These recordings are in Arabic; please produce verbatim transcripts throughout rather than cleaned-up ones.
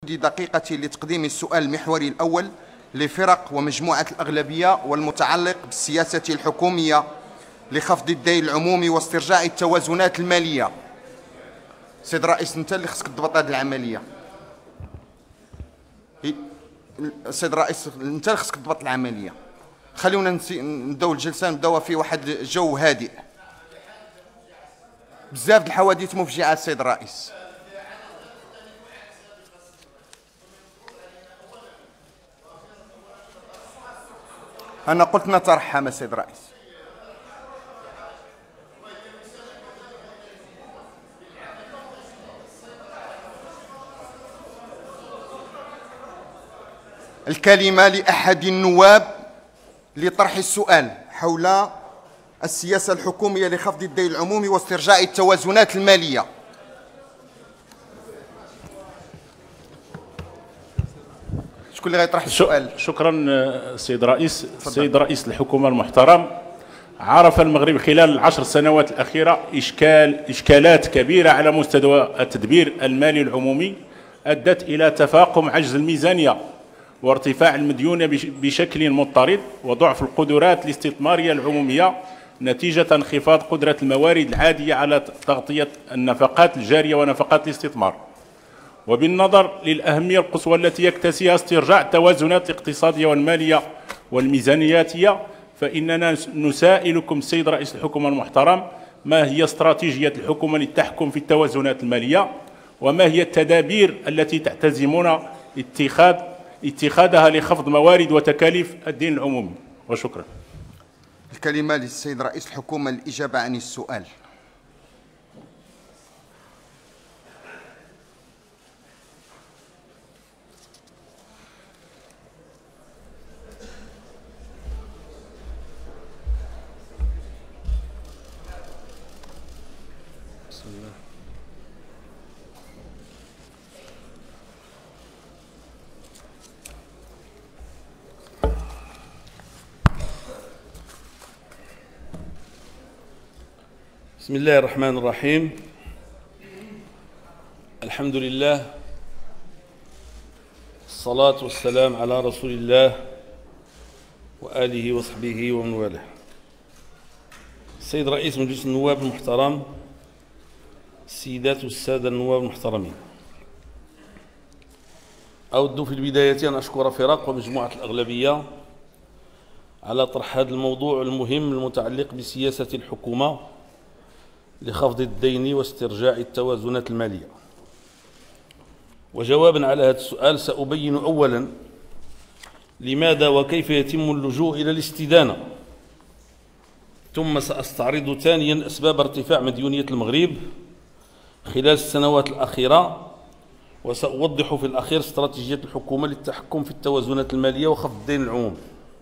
لمدة دقيقة لتقديم السؤال المحوري الأول لفرق ومجموعة الأغلبية والمتعلق بالسياسة الحكومية لخفض الدين العمومي واسترجاع التوازنات المالية. سيد الرئيس، أنت اللي خصك تضبط هذه العملية. سيد الرئيس، أنت اللي خصك تضبط العملية. خليونا نبداو الجلسة، نبداوها في واحد جو هادئ. بزاف د الحوادث مفجعة السيد الرئيس. أنا قلت نترحم السيد الرئيس. الكلمة لأحد النواب لطرح السؤال حول السياسة الحكومية لخفض الدين العمومي واسترجاع التوازنات المالية. شكون اللي غيطرح السؤال؟ شكرا سيد الرئيس. السيد رئيس الحكومة المحترم، عرف المغرب خلال العشر سنوات الأخيرة إشكال إشكالات كبيرة على مستوى التدبير المالي العمومي أدت إلى تفاقم عجز الميزانية وارتفاع المديونة بشكل مضطرد وضعف القدرات الاستثمارية العمومية نتيجة انخفاض قدرة الموارد العادية على تغطية النفقات الجارية ونفقات الاستثمار. وبالنظر للأهمية القصوى التي يكتسيها استرجاع التوازنات الاقتصادية والمالية والميزانياتية، فإننا نسائلكم السيد رئيس الحكومة المحترم، ما هي استراتيجية الحكومة للتحكم في التوازنات المالية؟ وما هي التدابير التي تعتزمون اتخاذ اتخاذها لخفض موارد وتكاليف الدين العمومي؟ وشكرا. الكلمة للسيد رئيس الحكومة للإجابة عن السؤال. بسم الله. بسم الله الرحمن الرحيم. الحمد لله، الصلاة والسلام على رسول الله وآله وصحبه ومن والاه. السيد رئيس مجلس النواب المحترم، السيدات والسادة النواب المحترمين، أود في البداية أن أشكر فرق ومجموعة الأغلبية على طرح هذا الموضوع المهم المتعلق بسياسة الحكومة لخفض الدين واسترجاع التوازنات المالية. وجوابا على هذا السؤال سأبين أولا لماذا وكيف يتم اللجوء إلى الاستدانة، ثم سأستعرض ثانيا أسباب ارتفاع مديونية المغرب خلال السنوات الأخيرة، وسأوضح في الأخير استراتيجية الحكومة للتحكم في التوازنات المالية وخفض الدين العمومي.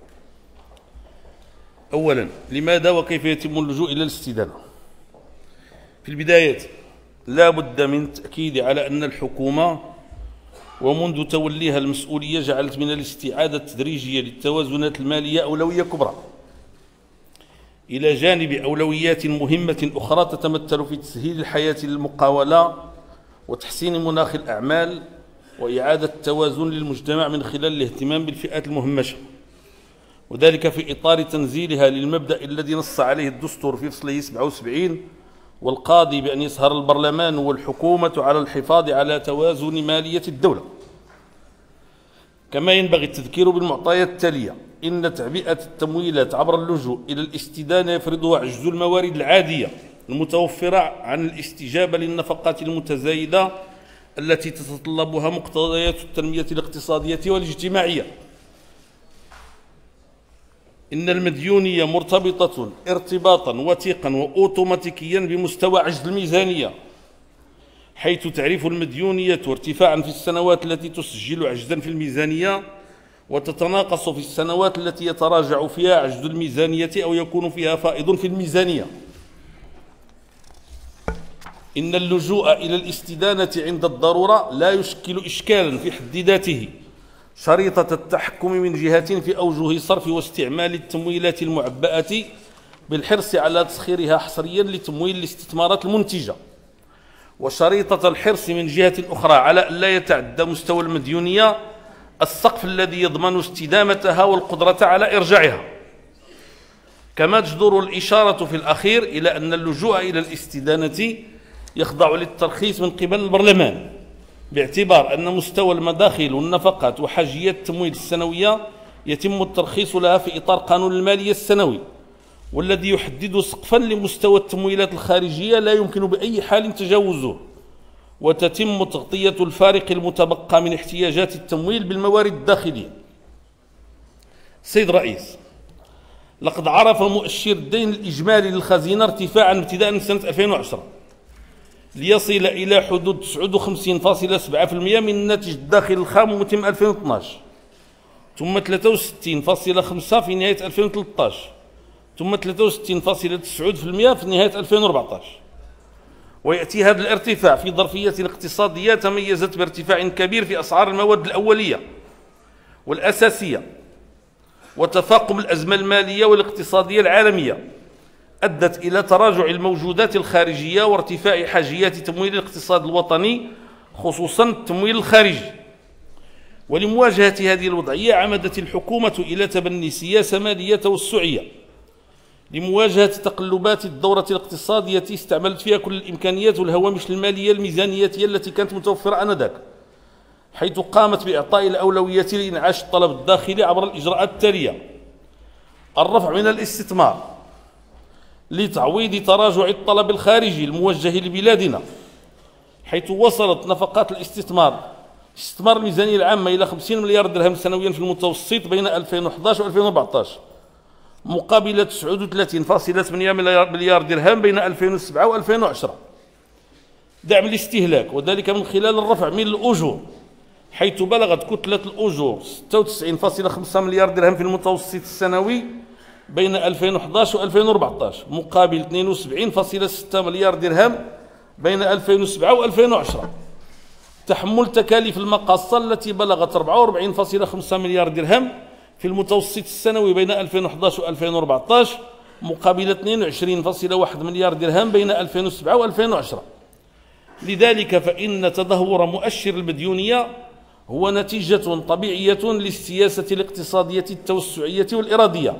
أولا، لماذا وكيف يتم اللجوء إلى الاستدانة؟ في البداية لا بد من التأكيد على أن الحكومة ومنذ توليها المسؤولية جعلت من الاستعادة التدريجية للتوازنات المالية أولوية كبرى، إلى جانب أولويات مهمة أخرى تتمثل في تسهيل الحياة للمقاولة وتحسين مناخ الأعمال وإعادة التوازن للمجتمع من خلال الاهتمام بالفئات المهمشة، وذلك في إطار تنزيلها للمبدأ الذي نص عليه الدستور في فصله سبعة وسبعين والقاضي بأن يسهر البرلمان والحكومة على الحفاظ على توازن مالية الدولة. كما ينبغي التذكير بالمعطيات التالية: إن تعبئة التمويلات عبر اللجوء إلى الاستدانة يفرضها عجز الموارد العادية المتوفرة عن الاستجابة للنفقات المتزايدة التي تتطلبها مقتضيات التنمية الاقتصادية والاجتماعية. إن المديونية مرتبطة ارتباطا وثيقا وأوتوماتيكيا بمستوى عجز الميزانية، حيث تعرف المديونية ارتفاعا في السنوات التي تسجل عجزا في الميزانية، وتتناقص في السنوات التي يتراجع فيها عجز الميزانية أو يكون فيها فائض في الميزانية. إن اللجوء إلى الاستدانة عند الضرورة لا يشكل إشكالا في حد ذاته، شريطة التحكم من جهة في أوجه صرف واستعمال التمويلات المعبأة بالحرص على تسخيرها حصريا لتمويل الاستثمارات المنتجة، وشريطة الحرص من جهة أخرى على أن لا يتعدى مستوى المديونية السقف الذي يضمن استدامتها والقدرة على إرجاعها. كما تجدر الإشارة في الأخير إلى أن اللجوء إلى الاستدانة يخضع للترخيص من قبل البرلمان، باعتبار أن مستوى المداخل والنفقات وحاجيات التمويل السنوية يتم الترخيص لها في إطار قانون المالية السنوي، والذي يحدد سقفا لمستوى التمويلات الخارجية لا يمكن بأي حال تجاوزه، وتتم تغطية الفارق المتبقى من احتياجات التمويل بالموارد الداخلية. سيد الرئيس، لقد عرف مؤشر الدين الإجمالي للخزينة ارتفاعا ابتداء من سنة ألفين وعشرة ليصل إلى حدود تسعة وخمسين فاصلة سبعة بالمئة من الناتج الداخلي الخام متم ألفين واثني عشر، ثم ثلاثة وستين فاصلة خمسة في نهاية ألفين وثلاثة عشر، ثم ثلاثة وستين فاصلة تسعة بالمئة في نهاية ألفين وأربعة عشر. ويأتي هذا الارتفاع في ظرفية اقتصادية تميزت بارتفاع كبير في أسعار المواد الأولية والأساسية، وتفاقم الأزمة المالية والاقتصادية العالمية أدت إلى تراجع الموجودات الخارجية وارتفاع حاجيات تمويل الاقتصاد الوطني خصوصا التمويل الخارجي. ولمواجهة هذه الوضعية عمدت الحكومة إلى تبني سياسة مالية توسعية لمواجهة تقلبات الدورة الاقتصادية استعملت فيها كل الإمكانيات والهوامش المالية الميزانياتية التي كانت متوفرة آنذاك، حيث قامت بإعطاء الأولوية لإنعاش الطلب الداخلي عبر الإجراءات التالية: الرفع من الاستثمار لتعويض تراجع الطلب الخارجي الموجه لبلادنا، حيث وصلت نفقات الاستثمار استثمار الميزانية العامة إلى خمسين مليار درهم سنويا في المتوسط بين ألفين وأحد عشر و ألفين وأربعة عشر، مقابل تسعة وثلاثين فاصلة ثمانية مليار درهم بين ألفين وسبعة و ألفين وعشرة. دعم الاستهلاك، وذلك من خلال الرفع من الأجور، حيث بلغت كتلة الأجور ستة وتسعين فاصلة خمسة مليار درهم في المتوسط السنوي بين ألفين وأحد عشر و ألفين وأربعة عشر، مقابل اثنين وسبعين فاصلة ستة مليار درهم بين ألفين وسبعة و ألفين وعشرة. تحمل تكاليف المقاصة التي بلغت أربعة وأربعين فاصلة خمسة مليار درهم في المتوسط السنوي بين ألفين وأحد عشر و ألفين وأربعة عشر، مقابل اثنين وعشرين فاصلة واحد مليار درهم بين ألفين وسبعة و ألفين وعشرة. لذلك فإن تدهور مؤشر المديونية هو نتيجة طبيعية للسياسة الاقتصادية التوسعية والإرادية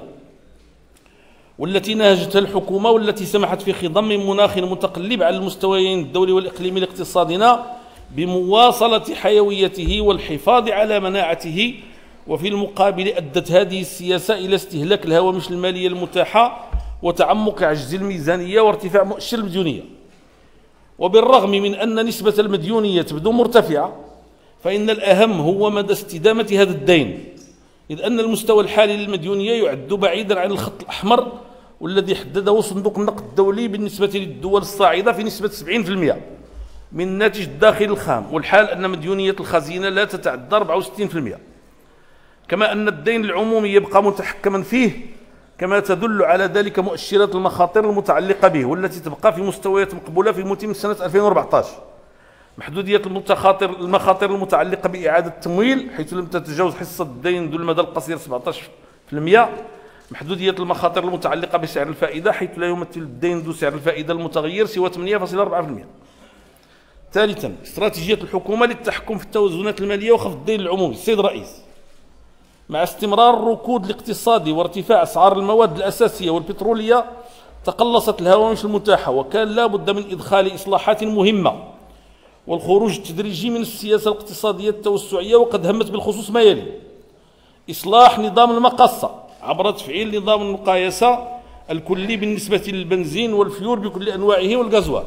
والتي نهجتها الحكومة، والتي سمحت في خضم مناخ متقلب على المستويين الدولي والإقليمي لاقتصادنا بمواصلة حيويته والحفاظ على مناعته. وفي المقابل أدت هذه السياسة إلى استهلاك الهوامش المالية المتاحة وتعمق عجز الميزانية وارتفاع مؤشر المديونية. وبالرغم من أن نسبة المديونية تبدو مرتفعة، فإن الأهم هو مدى استدامة هذا الدين، إذ أن المستوى الحالي للمديونية يعد بعيدا عن الخط الأحمر والذي حدده صندوق النقد الدولي بالنسبة للدول الصاعدة في نسبة سبعين بالمئة من الناتج الداخلي الخام، والحال أن مديونية الخزينة لا تتعدى أربعة وستين بالمئة. كما أن الدين العمومي يبقى متحكما فيه، كما تدل على ذلك مؤشرات المخاطر المتعلقة به، والتي تبقى في مستويات مقبولة في متم سنة ألفين وأربعة عشر. محدودية المتخاطر المخاطر المتعلقة بإعادة التمويل، حيث لم تتجاوز حصة الدين ذو المدى القصير سبعة عشر بالمئة. محدودية المخاطر المتعلقة بسعر الفائدة، حيث لا يمثل الدين ذو سعر الفائدة المتغير سوى ثمانية فاصلة أربعة بالمئة. ثالثا، استراتيجية الحكومة للتحكم في التوازنات المالية وخفض الدين العمومي. السيد الرئيس، مع استمرار الركود الاقتصادي وارتفاع أسعار المواد الأساسية والبترولية تقلصت الهوامش المتاحة، وكان لا بد من إدخال إصلاحات مهمة والخروج التدريجي من السياسة الاقتصادية التوسعية، وقد همت بالخصوص ما يلي: إصلاح نظام المقاصة عبر تفعيل نظام المقايسة الكلي بالنسبة للبنزين والفيور بكل أنواعه والغازوال.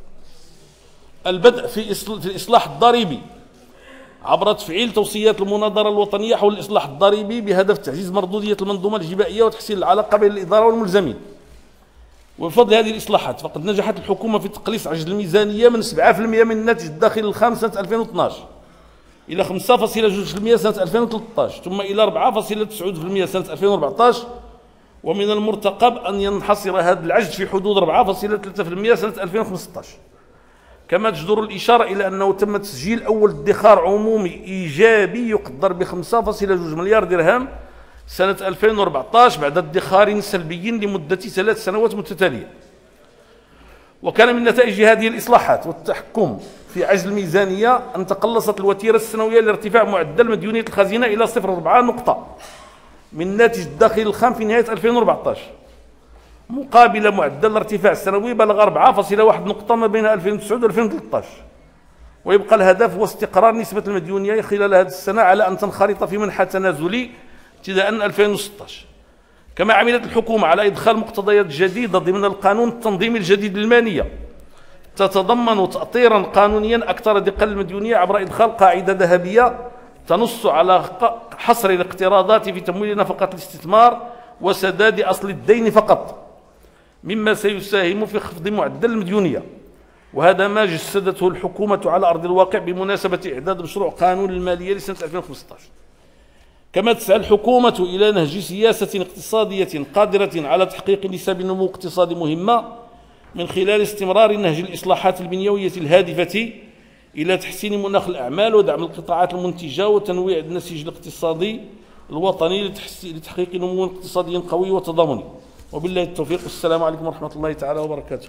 البدء في الإصلاح الضريبي عبر تفعيل توصيات المناظرة الوطنية حول الإصلاح الضريبي بهدف تعزيز مردودية المنظومة الجبائية وتحسين العلاقة بين الإدارة والملزمين. وبفضل هذه الإصلاحات فقد نجحت الحكومة في تقليص عجز الميزانية من سبعة بالمئة من الناتج الداخلي الخام سنة ألفين واثني عشر إلى خمسة فاصلة اثنين بالمئة سنة ألفين وثلاثة عشر، ثم إلى أربعة فاصلة تسعة بالمئة سنة ألفين وأربعة عشر، ومن المرتقب أن ينحصر هذا العجز في حدود أربعة فاصلة ثلاثة بالمئة سنة ألفين وخمسة عشر. كما تجدر الإشارة إلى أنه تم تسجيل أول ادخار عمومي إيجابي يقدر ب خمسة فاصلة اثنين مليار درهم سنة ألفين وأربعة عشر بعد ادخار سلبي لمدة ثلاث سنوات متتالية. وكان من نتائج هذه الإصلاحات والتحكم في عجز الميزانية أن تقلصت الوتيرة السنوية لارتفاع معدل مديونية الخزينة إلى صفر فاصلة أربعة نقطة من الناتج الداخلي الخام في نهاية ألفين وأربعطاش، مقابل معدل الارتفاع السنوي بلغ أربعة فاصلة واحد نقطة ما بين ألفين وتسعة و ألفين وثلاثطاش. ويبقى الهدف هو استقرار نسبة المديونية خلال هذه السنة على أن تنخرط في منحى تنازلي ابتداء ألفين وستطاش. كما عملت الحكومة على إدخال مقتضيات جديدة ضمن القانون التنظيمي الجديد للمالية تتضمن تأطيرا قانونيا أكثر دقة المديونية عبر إدخال قاعدة ذهبية تنص على حصر الاقتراضات في تمويل نفقات الاستثمار وسداد أصل الدين فقط، مما سيساهم في خفض معدل المديونية. وهذا ما جسدته الحكومة على أرض الواقع بمناسبة إعداد مشروع قانون المالية لسنة ألفين وخمسطاش. كما تسعى الحكومة إلى نهج سياسة اقتصادية قادرة على تحقيق نسب نمو اقتصادي مهمة من خلال استمرار نهج الإصلاحات البنيوية الهادفة إلى تحسين مناخ الأعمال ودعم القطاعات المنتجة وتنويع النسيج الاقتصادي الوطني لتحقيق نمو اقتصادي قوي وتضامني. وبالله التوفيق، والسلام عليكم ورحمة الله تعالى وبركاته.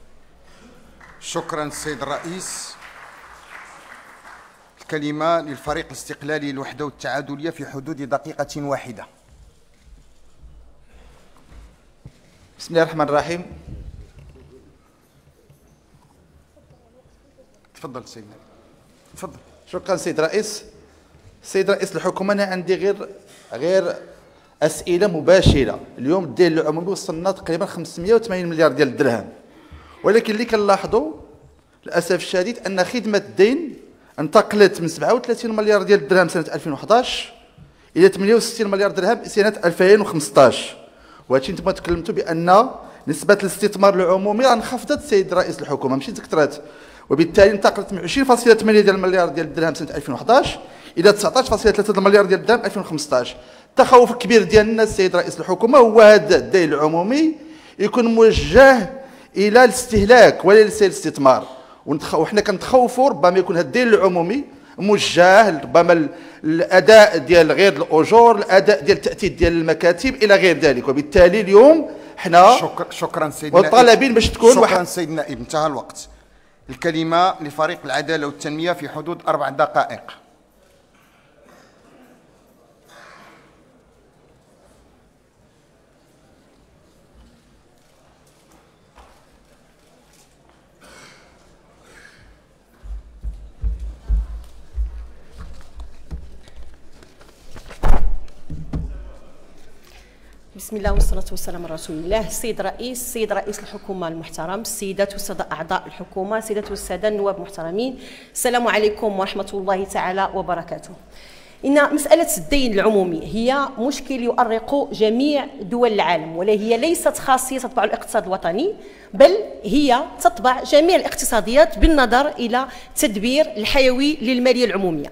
شكرا السيد الرئيس. الكلمة للفريق الاستقلالي للوحدة والتعادلية في حدود دقيقة واحدة. بسم الله الرحمن الرحيم. تفضل سيدنا. تفضل. شكرا سيد الرئيس. سيد رئيس الحكومة، أنا عندي غير غير أسئلة مباشرة. اليوم الدين العمومي وصلنا تقريبا خمسمائة وثمانين مليار ديال الدرهم، ولكن اللي كنلاحظوا للأسف الشديد أن خدمة الدين انتقلت من سبعة وثلاثين مليار ديال الدرهم سنة ألفين وأحد إلى ثمانية وستين مليار درهم سنة ألفين وخمسطاش. وهادشي نتوما تكلمتوا بأن نسبة الاستثمار العمومي راه انخفضت سيد رئيس الحكومة ماشي تكثرت، وبالتالي انتقلت من عشرين فاصلة ثمانية ديال المليار ديال الدرهم سنة ألفين وأحد إلى تسعطاش فاصلة ثلاثة المليار ديال الدرهم ألفين وخمسطاش. التخوف الكبير ديال الناس سيد رئيس الحكومة هو هذا الدين العمومي يكون موجه إلى الاستهلاك ولا للاستثمار، وحنا كنتخوفوا ربما يكون هذا الدين العمومي موجه ربما الاداء ديال غير الاجور، الاداء ديال التاثير ديال المكاتب الى غير ذلك. وبالتالي اليوم حنا شكرا شكرا سيدنا وطالبين باش تكون شكرا واحد. سيد النائب، انتهى الوقت. الكلمة لفريق العدالة والتنمية في حدود أربع دقائق. بسم الله والصلاة والسلام على رسول الله. السيد رئيس السيد رئيس الحكومة المحترم، السيدات والسادة أعضاء الحكومة، السيدات والسادة النواب المحترمين، السلام عليكم ورحمة الله تعالى وبركاته. إن مسألة الدين العمومي هي مشكل يؤرق جميع دول العالم، ولا هي ليست خاصية تتبع الاقتصاد الوطني، بل هي تتبع جميع الاقتصاديات بالنظر إلى التدبير الحيوي للمالية العمومية.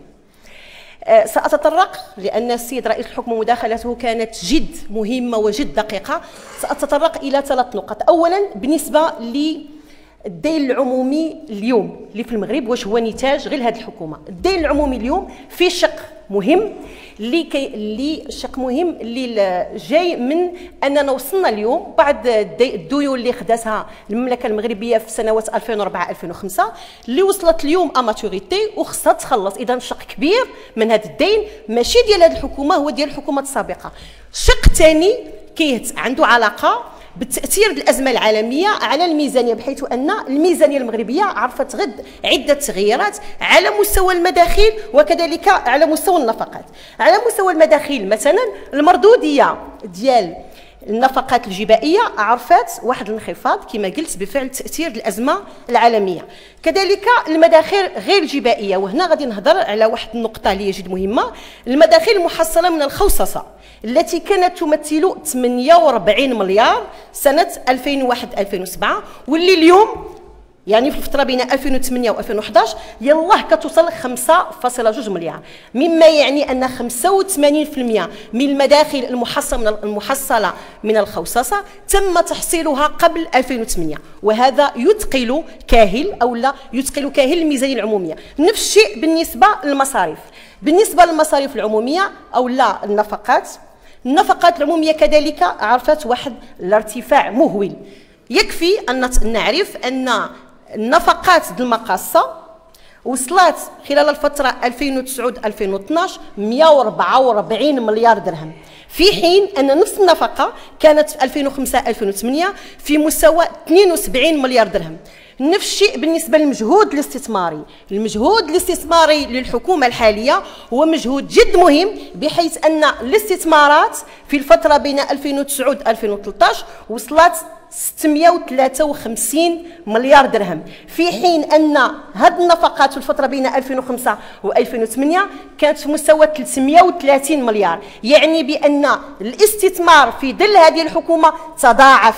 سأتطرق لأن السيد رئيس الحكومة مداخلته كانت جد مهمة وجد دقيقة. سأتطرق إلى ثلاث نقط. أولا بالنسبة للدين العمومي اليوم اللي في المغرب، واش هو نتاج غير هذه الحكومة. الدين العمومي اليوم في شق مهم اللي كي اللي شق مهم اللي جاي من اننا وصلنا اليوم بعد الديون اللي خداتها المملكه المغربيه في سنوات ألفين وأربعة ألفين وخمسة اللي وصلت اليوم اماتوريتي وخصها تخلص. اذا شق كبير من هذا الدين ماشي ديال هذه الحكومه، هو ديال الحكومات السابقه. الشق الثاني كيت عنده علاقه بالتاثير الازمه العالميه على الميزانيه، بحيث ان الميزانيه المغربيه عرفت غد عده تغييرات على مستوى المداخيل وكذلك على مستوى النفقات. على مستوى المداخيل مثلا المردوديه ديال النفقات الجبائيه عرفت واحد الانخفاض كما قلت بفعل تاثير الازمه العالميه. كذلك المداخيل غير الجبائيه، وهنا غادي نهضر على واحد النقطه اللي هي جد مهمه، المداخيل المحصله من الخوصصه التي كانت تمثل ثمانية وأربعين مليار سنه ألفين وواحد ألفين وسبعة، واللي اليوم يعني في الفتره بين ألفين وثمانية وألفين وأحد عشر يلاه كتوصل خمسة فاصلة جوج مليار، مما يعني ان خمسة وثمانين بالمئة من المداخل المحصله من المحصله من الخوصصه تم تحصيلها قبل ألفين وثمانية، وهذا يثقل كاهل او لا يثقل كاهل الميزانيه العموميه. نفس الشيء بالنسبه للمصاريف. بالنسبه للمصاريف العموميه او لا النفقات، النفقات العموميه كذلك عرفت واحد الارتفاع مهول. يكفي أن نعرف أن النفقات ديال المقاصة وصلت خلال الفترة ألفين وتسعة ألفين واثناش مئة وأربعة وأربعين مليار درهم، في حين أن نفس النفقة كانت في ألفين وخمسة ألفين وثمانية في مستوى اثنين وسبعين مليار درهم. نفس الشيء بالنسبة للمجهود الاستثماري. المجهود الاستثماري للحكومة الحالية هو مجهود جد مهم، بحيث أن الاستثمارات في الفترة بين ألفين وتسعة ألفين وثلاثة عشر وصلت ستمئة وثلاثة وخمسين مليار درهم، في حين أن هذه النفقات في الفترة بين ألفين وخمسة وألفين وثمانية كانت في مستوى ثلاثمئة وثلاثين مليار. يعني بأن الاستثمار في ظل هذه الحكومة تضاعف،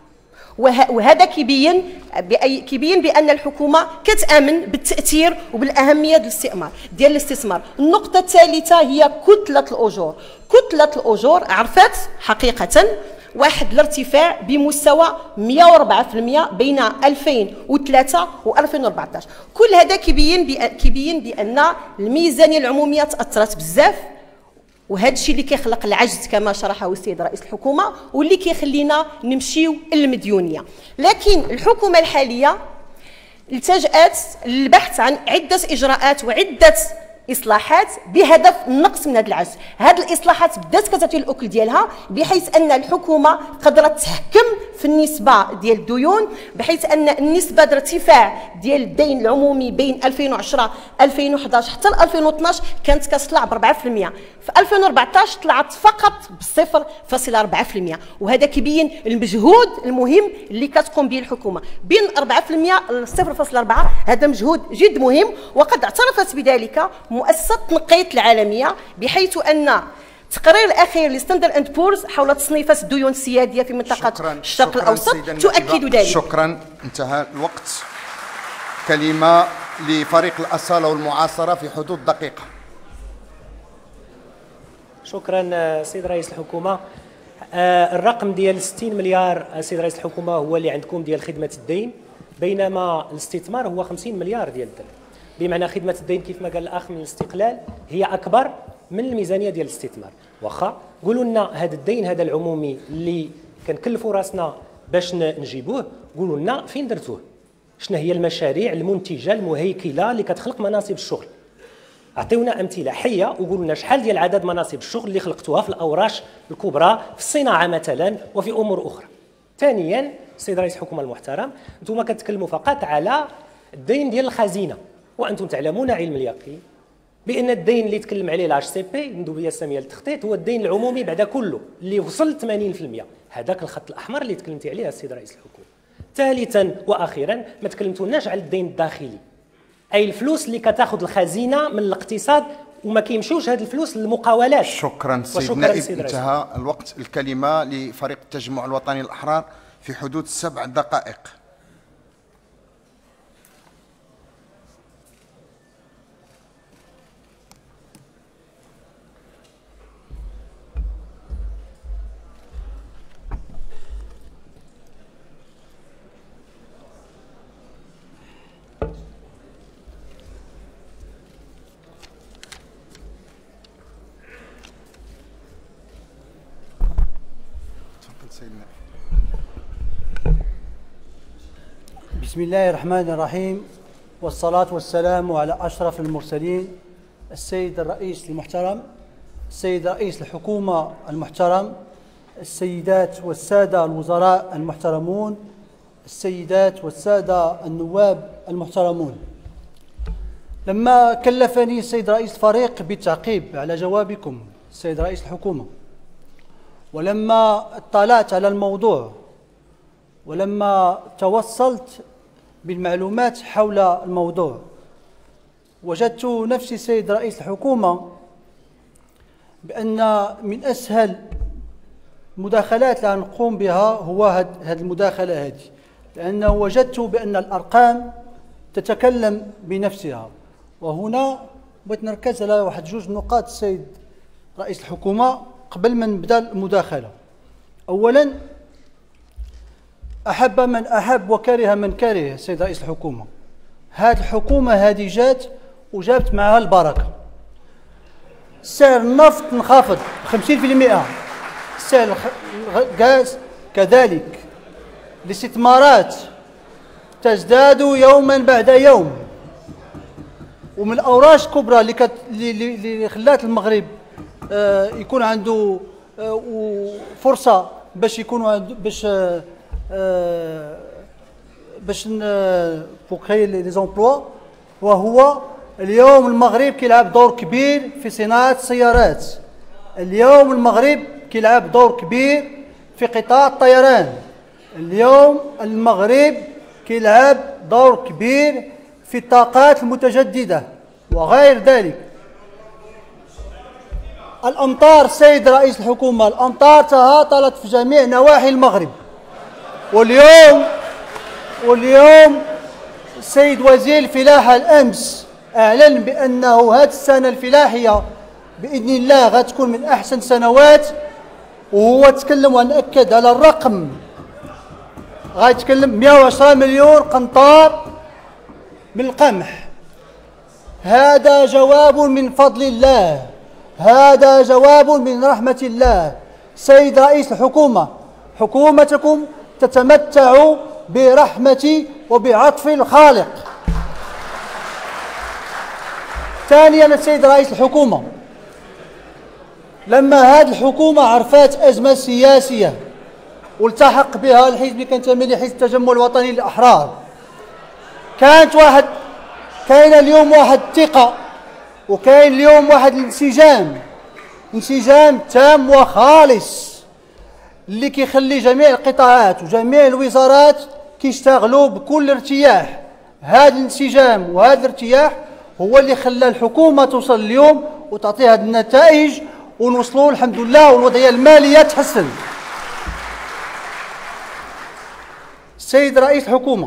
وهذا كيبين كيبين بان الحكومه كتامن بالتاثير وبالاهميه ديال الاستثمار ديال الاستثمار. النقطه الثالثه هي كتله الاجور. كتله الاجور عرفت حقيقه واحد الارتفاع بمستوى مئة وأربعة بالمئة بين ألفين وثلاثة وألفين وأربعة عشر. كل هذا كيبين كيبين بان الميزانيه العموميه تاثرت بزاف، وهذا الشيء اللي كيخلق العجز كما شرحه السيد رئيس الحكومه، واللي كيخلينا نمشيو للمديونيه. لكن الحكومه الحاليه التجأت للبحث عن عده اجراءات وعده اصلاحات بهدف النقص من هذا العجز. هذه الاصلاحات بدات كتعطي الاكل ديالها، بحيث ان الحكومه قدرت تحكم في النسبه ديال الديون، بحيث ان النسبه ديال ارتفاع ديال الدين العمومي بين ألفين وعشرة ألفين وأحد عشر حتى ألفين واثناش كانت كتطلع ب أربعة بالمئة، في ألفين وأربعة عشر طلعت فقط ب صفر فاصلة أربعة بالمئة. وهذا كيبين المجهود المهم اللي كتقوم به الحكومه بين أربعة بالمئة ل صفر فاصلة أربعة. هذا مجهود جد مهم، وقد اعترفت بذلك مؤسسة التنقيط العالمية، بحيث أن التقرير الأخير لستاندرد أند بورز حول تصنيفات الديون السيادية في منطقة الشرق الأوسط تؤكد ذلك. شكرا، انتهى الوقت. كلمة لفريق الأصالة والمعاصرة في حدود دقيقة. شكرا سيد رئيس الحكومة. آه الرقم ديال ستين مليار سيد رئيس الحكومة هو اللي عندكم ديال خدمة الدين، بينما الاستثمار هو خمسين مليار ديال الدرهم. بمعنى خدمة الدين كيف ما قال الأخ من الاستقلال هي أكبر من الميزانية ديال الاستثمار. واخا قولوا لنا هذا الدين هذا العمومي اللي كنكلفوا راسنا باش نجيبوه، قولوا لنا فين درتوه؟ شنو هي المشاريع المنتجة المهيكلة اللي كتخلق مناصب الشغل؟ أعطيونا أمثلة حية وقولوا لنا شحال ديال عدد مناصب الشغل اللي خلقتوها في الأوراش الكبرى في الصناعة مثلا وفي أمور أخرى. ثانيا السيد رئيس الحكومة المحترم، أنتم كتكلموا فقط على الدين ديال الخزينة، وأنتم تعلمون علم اليقين بأن الدين اللي تكلم عليه الاتش سي بي المندوبية السامية للتخطيط هو الدين العمومي بعد كله اللي وصل ل ثمانين بالمئة. هذاك الخط الأحمر اللي تكلمتي عليه السيد رئيس الحكومة. ثالثا وأخيرا ما تكلمتوناش على الدين الداخلي، أي الفلوس اللي كتاخذ الخزينة من الاقتصاد وما كيمشيوش هذه الفلوس للمقاولات. شكرا سيد النائب، انتهى الوقت. الكلمة لفريق التجمع الوطني الأحرار في حدود سبع دقائق. بسم الله الرحمن الرحيم، والصلاة والسلام على أشرف المرسلين، السيد الرئيس المحترم، السيد رئيس الحكومة المحترم، السيدات والسادة الوزراء المحترمون، السيدات والسادة النواب المحترمون. لما كلفني السيد رئيس الفريق بالتعقيب على جوابكم السيد رئيس الحكومة، ولما اطلعت على الموضوع، ولما توصلت بالمعلومات حول الموضوع، وجدت نفسي سيد رئيس الحكومة بأن من أسهل المداخلات اللي نقوم بها هو هذه المداخلة هذه، لأنه وجدت بأن الأرقام تتكلم بنفسها. وهنا بغيت نركز على واحد جوج نقاط السيد رئيس الحكومة قبل ما نبدأ المداخلة. أولا، أحب من أحب وكره من كره السيد رئيس الحكومة. هذه الحكومة هذه جات وجابت معها البركة. سعر النفط انخفض خمسين بالمئة، سعر الغاز كذلك، الاستثمارات تزداد يوما بعد يوم، ومن الأوراق الكبرى اللي كت... اللي خلات المغرب آه يكون عنده آه فرصة باش يكونوا عنده باش آه باش بو كري لي زومبلوا، وهو اليوم المغرب كيلعب دور كبير في صناعة السيارات. اليوم المغرب كيلعب دور كبير في قطاع الطيران. اليوم المغرب كيلعب دور كبير في الطاقات المتجددة وغير ذلك. الأمطار سيد رئيس الحكومة، الأمطار تهاطلت في جميع نواحي المغرب، واليوم واليوم السيد وزير الفلاحة الأمس أعلن بأنه هذه السنة الفلاحية بإذن الله غتكون من أحسن سنوات، وهو تكلم ونأكد على الرقم، غيتكلم مئة وعشرة مليون قنطار من القمح. هذا جواب من فضل الله، هذا جواب من رحمة الله. سيد رئيس الحكومة، حكومتكم تتمتع برحمة وبعطف الخالق. ثانيا السيد رئيس الحكومة، لما هذه الحكومة عرفات أزمة سياسية والتحق بها الحزب اللي كنتمي لحزب التجمع الوطني للأحرار، كانت واحد كاين اليوم واحد الثقة وكاين اليوم واحد الانسجام، انسجام تام وخالص اللي كيخلي جميع القطاعات وجميع الوزارات كيشتغلوا بكل ارتياح. هذا الانسجام وهذا الارتياح هو اللي خلى الحكومة توصل اليوم وتعطي هذه النتائج، ونوصلوا الحمد لله والوضعية المالية تحسن. السيد رئيس الحكومة،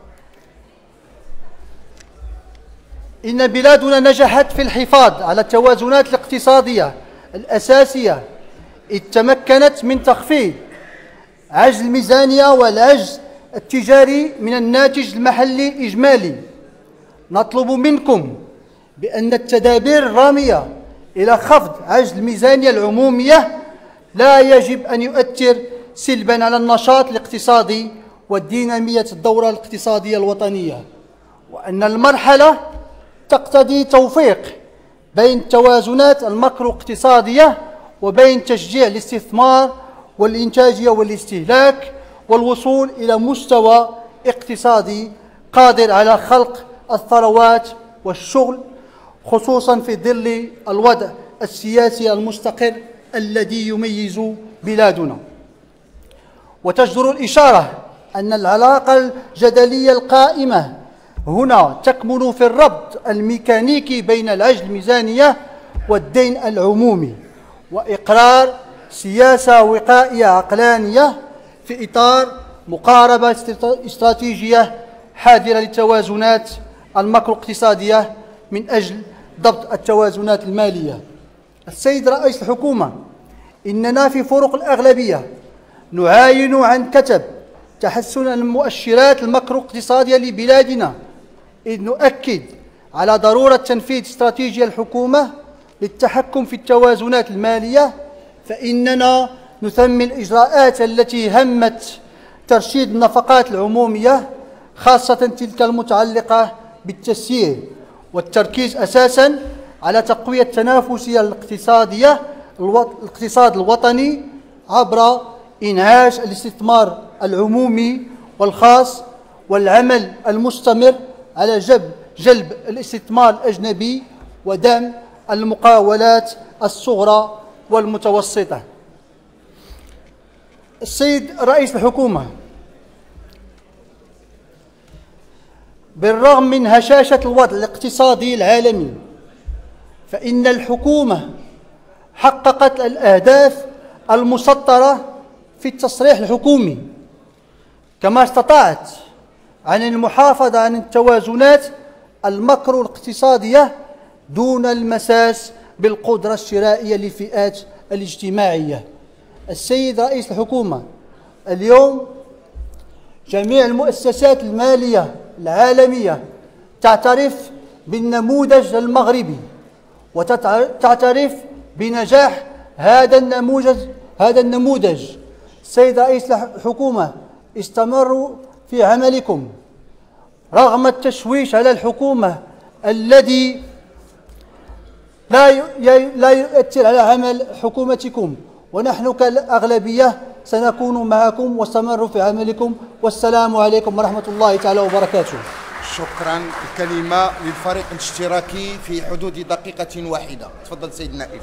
إن بلادنا نجحت في الحفاظ على التوازنات الاقتصادية الأساسية، إذ تمكنت من تخفيض عجز الميزانية والعجز التجاري من الناتج المحلي الإجمالي. نطلب منكم بأن التدابير الرامية إلى خفض عجز الميزانية العمومية لا يجب أن يؤثر سلبا على النشاط الاقتصادي والدينامية الدورة الاقتصادية الوطنية، وأن المرحلة تقتضي توفيق بين التوازنات الماكرو اقتصادية وبين تشجيع الاستثمار والإنتاجية والاستهلاك والوصول إلى مستوى اقتصادي قادر على خلق الثروات والشغل، خصوصا في ظل الوضع السياسي المستقر الذي يميز بلادنا. وتجدر الإشارة أن العلاقة الجدلية القائمة هنا تكمن في الربط الميكانيكي بين العجز الميزانية والدين العمومي، وإقرار سياسة وقائية عقلانية في إطار مقاربة استراتيجية حاضرة للتوازنات الماكرو اقتصادية من أجل ضبط التوازنات المالية. السيد رئيس الحكومة، إننا في فروق الأغلبية نعاين عن كتب تحسن المؤشرات الماكرو اقتصادية لبلادنا، إذ نؤكد على ضرورة تنفيذ استراتيجية الحكومة للتحكم في التوازنات المالية، فإننا نثمن الإجراءات التي همت ترشيد النفقات العمومية، خاصة تلك المتعلقة بالتسيير والتركيز أساساً على تقوية التنافسية الاقتصادية الاقتصاد الوطني عبر إنعاش الاستثمار العمومي والخاص والعمل المستمر على جلب جلب الاستثمار الأجنبي ودعم المقاولات الصغرى والمتوسطة. السيد رئيس الحكومة، بالرغم من هشاشة الوضع الاقتصادي العالمي، فإن الحكومة حققت الأهداف المسطرة في التصريح الحكومي، كما استطاعت عن المحافظة على التوازنات الماكرو الاقتصادية دون المساس بالقدرة الشرائية للفئات الاجتماعية. السيد رئيس الحكومة، اليوم جميع المؤسسات المالية العالمية تعترف بالنموذج المغربي وتعترف بنجاح هذا النموذج هذا النموذج. السيد رئيس الحكومة، استمروا في عملكم رغم التشويش على الحكومة الذي لا لا يؤثر على عمل حكومتكم، ونحن كالأغلبية سنكون معكم واستمروا في عملكم. والسلام عليكم ورحمة الله تعالى وبركاته. شكرا. الكلمة للفريق الاشتراكي في حدود دقيقة واحدة. تفضل سيد النائب.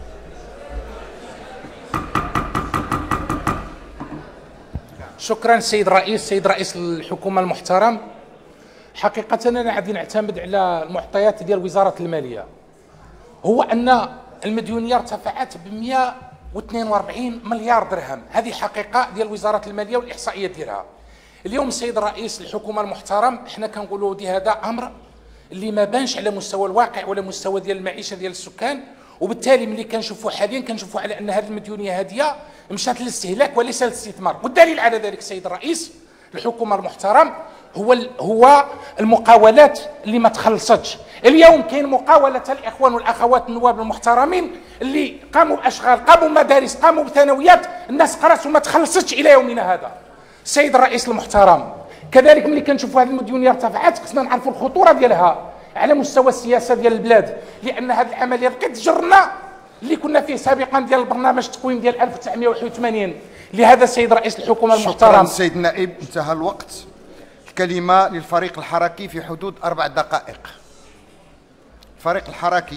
شكرا سيد الرئيس. سيد رئيس الحكومة المحترم، حقيقة أنا غادي نعتمد على المعطيات ديال وزارة المالية. هو أن المديونية ارتفعت ب مئة واثنين وأربعين مليار درهم، هذه حقيقة ديال وزارة المالية والإحصائية ديالها. اليوم سيد رئيس الحكومة المحترم، حنا كنقولوا دي هذا أمر اللي ما بانش على مستوى الواقع ولا مستوى ديال المعيشة ديال السكان، وبالتالي ملي كنشوفوا حاليا كنشوفوا على أن هذه المديونية هذه مشات للاستهلاك وليس للاستثمار. والدليل على ذلك سيد الرئيس الحكومة المحترم هو هو المقاولات اللي ما تخلصتش. اليوم كاين مقاولة الإخوان والأخوات النواب المحترمين اللي قاموا بأشغال، قاموا بمدارس، قاموا بثانويات، الناس قرات وما تخلصتش إلى يومنا هذا. السيد الرئيس المحترم، كذلك ملي كنشوفوا هذه المديونية ارتفعت، خصنا نعرفوا الخطورة ديالها على مستوى السياسة ديال البلاد، لأن هذه العملية بقيت تجرنا اللي كنا فيه سابقا ديال البرنامج التقويم ديال ألف وتسعمئة وواحد وثمانين. لهذا السيد رئيس الحكومة المحترم. شكرا سيد النائب، انتهى الوقت. الكلمة للفريق الحركي في حدود أربع دقائق. الفريق الحركي.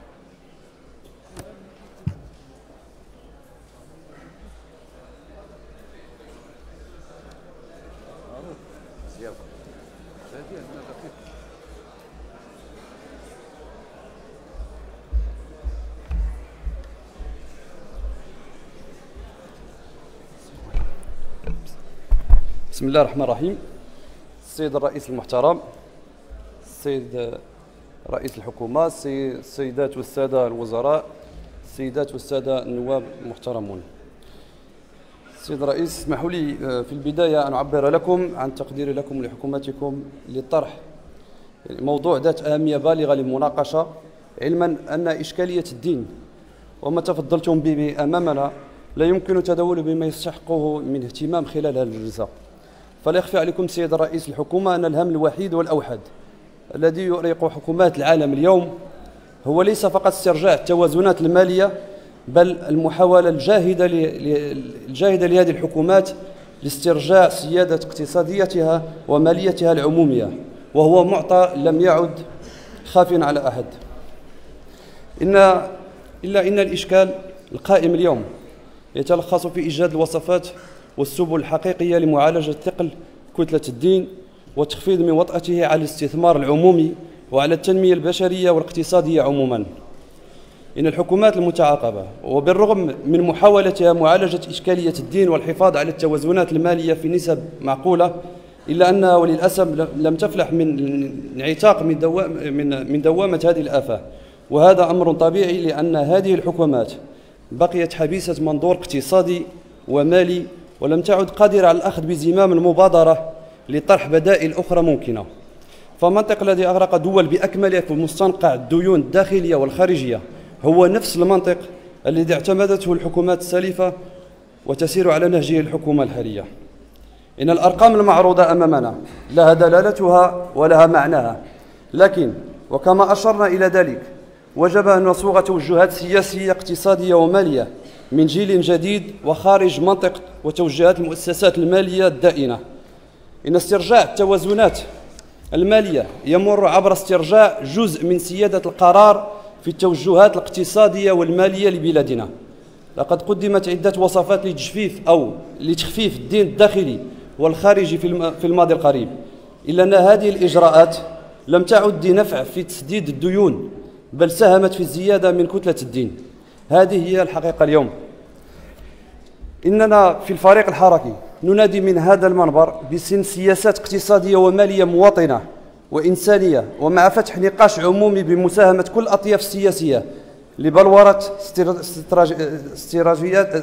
بسم الله الرحمن الرحيم. السيد الرئيس المحترم، السيد رئيس الحكومة، السيدات والسادة الوزراء، السيدات والسادة النواب المحترمون. السيد الرئيس، اسمحوا لي في البداية أن أعبر لكم عن تقديري لكم ولحكومتكم للطرح موضوع ذات أهمية بالغة للمناقشة، علما أن إشكالية الدين وما تفضلتم به أمامنا لا يمكن تداول بما يستحقه من اهتمام خلال هذه الجلسة. فلا يخفى عليكم سيد الرئيس الحكومة أن الهم الوحيد والأوحد الذي يؤرق حكومات العالم اليوم هو ليس فقط استرجاع التوازنات المالية، بل المحاولة الجاهدة الجاهدة لهذه الحكومات لاسترجاع سيادة اقتصاديتها وماليتها العمومية، وهو معطى لم يعد خافيا على أحد. إن إلا إن الإشكال القائم اليوم يتلخص في إيجاد الوصفات والسبل الحقيقية لمعالجة ثقل كتلة الدين وتخفيض من وطأته على الاستثمار العمومي وعلى التنمية البشرية والاقتصادية عموما. إن الحكومات المتعاقبة وبالرغم من محاولتها معالجة إشكالية الدين والحفاظ على التوازنات المالية في نسب معقولة، إلا أنها وللأسف لم تفلح من انعتاق من دوام من من دوامة هذه الآفة، وهذا أمر طبيعي لأن هذه الحكومات بقيت حبيسة منظور اقتصادي ومالي ولم تعد قادرة على الأخذ بزمام المبادرة لطرح بدائل أخرى ممكنة. فالمنطق الذي أغرق دول بأكملها في مستنقع الديون الداخلية والخارجية هو نفس المنطق الذي اعتمدته الحكومات السالفة وتسير على نهجه الحكومة الحالية. إن الأرقام المعروضة أمامنا لها دلالتها ولها معناها، لكن وكما أشرنا إلى ذلك وجب أن نصوغ توجهات سياسية اقتصادية ومالية من جيل جديد وخارج منطق وتوجهات المؤسسات المالية الدائنة. إن استرجاع التوازنات المالية يمر عبر استرجاع جزء من سيادة القرار في التوجهات الاقتصادية والمالية لبلادنا. لقد قدمت عدة وصفات لتجفيف أو لتخفيف الدين الداخلي والخارجي في الماضي القريب، إلا أن هذه الإجراءات لم تعد نفع في تسديد الديون، بل ساهمت في الزيادة من كتلة الدين. هذه هي الحقيقة اليوم. إننا في الفريق الحركي ننادي من هذا المنبر بسن سياسات اقتصادية ومالية مواطنة وإنسانية، ومع فتح نقاش عمومي بمساهمة كل الأطياف السياسية لبلورة استراتيجيات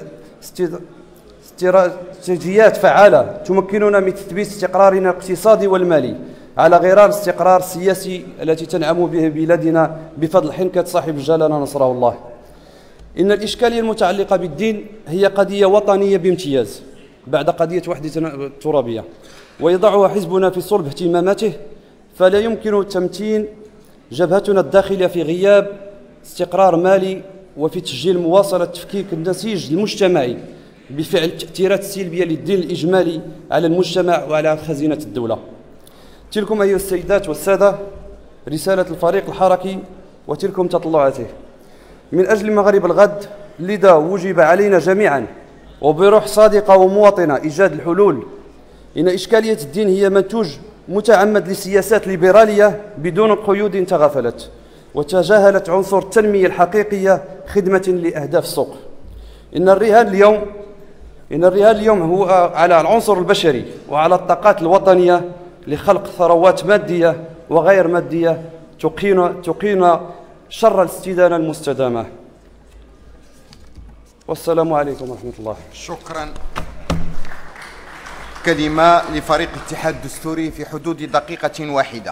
استراتيجيات فعالة تمكننا من تثبيت استقرارنا الاقتصادي والمالي على غرار الاستقرار السياسي التي تنعم به بلادنا بفضل حنكة صاحب الجلالة نصره الله. إن الإشكالية المتعلقة بالدين هي قضية وطنية بامتياز، بعد قضية وحدتنا الترابية، ويضعها حزبنا في صلب اهتماماته، فلا يمكن تمتين جبهتنا الداخلية في غياب استقرار مالي وفي تسجيل مواصلة تفكيك النسيج المجتمعي بفعل التأثيرات السلبية للدين الإجمالي على المجتمع وعلى خزينة الدولة. تلكم أيها السيدات والسادة رسالة الفريق الحركي وتلكم تطلعاته. من أجل مغرب الغد لذا وجب علينا جميعا وبروح صادقة ومواطنة إيجاد الحلول. إن إشكالية الدين هي منتوج متعمد لسياسات ليبرالية بدون قيود تغافلت وتجاهلت عنصر التنمية الحقيقية خدمة لأهداف السوق. إن الرهان اليوم إن الرهان اليوم هو على العنصر البشري وعلى الطاقات الوطنية لخلق ثروات مادية وغير مادية تقين تقين شر الاستدانة المستدامة. والسلام عليكم ورحمة الله. شكرا. كلمة لفريق الاتحاد الدستوري في حدود دقيقة واحدة.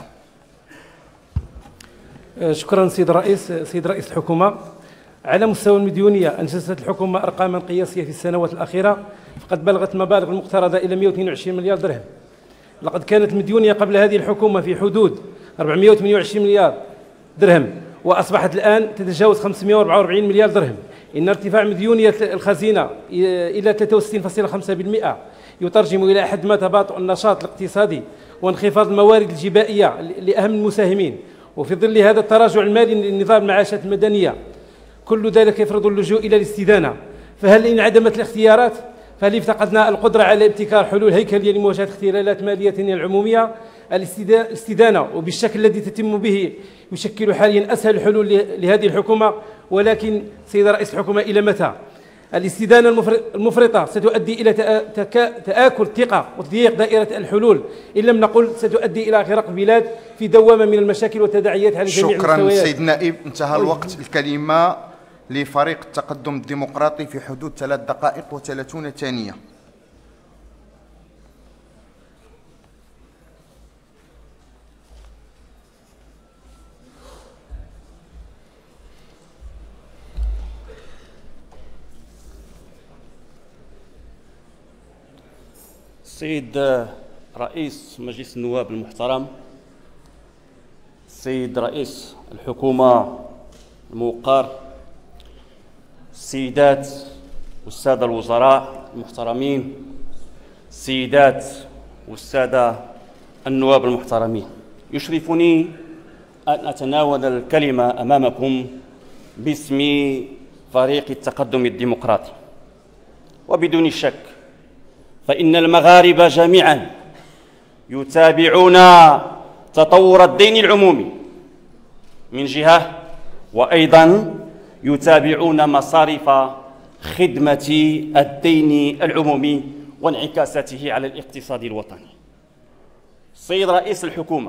شكرا سيد الرئيس. سيد رئيس الحكومة، على مستوى المديونية أنجزت الحكومة أرقاما قياسية في السنوات الأخيرة، فقد بلغت المبالغ المقترضة إلى مئة واثنين وعشرين مليار درهم. لقد كانت المديونية قبل هذه الحكومة في حدود أربعمئة وثمانية وعشرين مليار درهم، وأصبحت الآن تتجاوز خمسمئة وأربعة وأربعين مليار درهم. إن ارتفاع مديونية الخزينة إلى ثلاثة وستين فاصلة خمسة بالمئة يترجم إلى حد ما تباطؤ النشاط الاقتصادي وانخفاض الموارد الجبائية لأهم المساهمين، وفي ظل هذا التراجع المالي لنظام المعاشات المدنية كل ذلك يفرض اللجوء إلى الاستدانة. فهل إن انعدمت الاختيارات؟ فهل افتقدنا القدرة على ابتكار حلول هيكلية لمواجهة اختلالات مالية العمومية؟ الاستدانة وبالشكل الذي تتم به يشكل حاليا أسهل الحلول لهذه الحكومة، ولكن سيد رئيس الحكومة إلى متى؟ الاستدانة المفرطة ستؤدي إلى تآكل الثقة وتضييق دائرة الحلول، إن لم نقل ستؤدي إلى غرق البلاد في دوامة من المشاكل والتداعيات على جميع المستويات. شكرا سيد النائب، انتهى الوقت. الكلمة لفريق التقدم الديمقراطي في حدود ثلاث دقائق وثلاثون ثانية. السيد رئيس مجلس النواب المحترم، السيد رئيس الحكومة الموقر، السيدات والسادة الوزراء المحترمين، السيدات والسادة النواب المحترمين، يشرفني أن أتناول الكلمة أمامكم باسم فريق التقدم الديمقراطي. وبدون شك فإن المغاربة جميعا يتابعون تطور الدين العمومي من جهة، وأيضا يتابعون مصارف خدمة الدين العمومي وانعكاساته على الاقتصاد الوطني. سيد رئيس الحكومة،